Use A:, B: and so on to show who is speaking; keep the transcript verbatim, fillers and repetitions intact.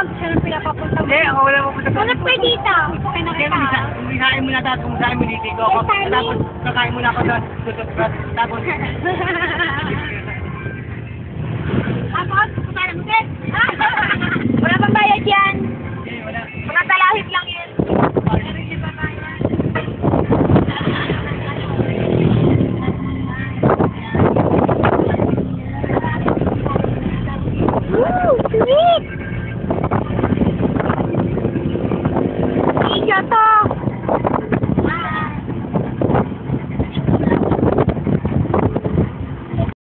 A: Siya nang pinapapunta mo.
B: Hindi, ako wala mapunta sa
A: Wala pa dito. Okay na
B: Hindi,
A: kita.
B: umisa- umisahin mo na tapos umisahin mo dito ako.
A: Ay, Tani.
B: Tapos kakain mo na ako sa susot. Tapos,
A: Tapos, punta na mo din. Wala pang bayad.